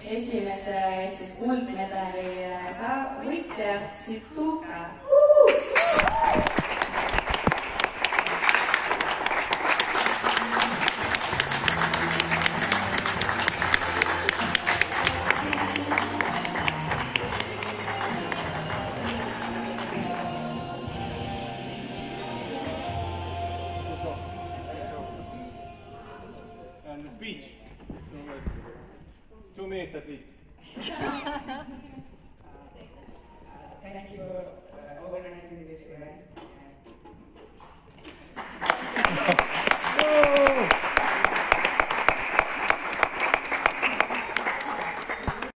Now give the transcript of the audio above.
esimese ehk siis kuldmedali võitja Situka. And the speech. 2 minutes at least. Thank you for organizing this event.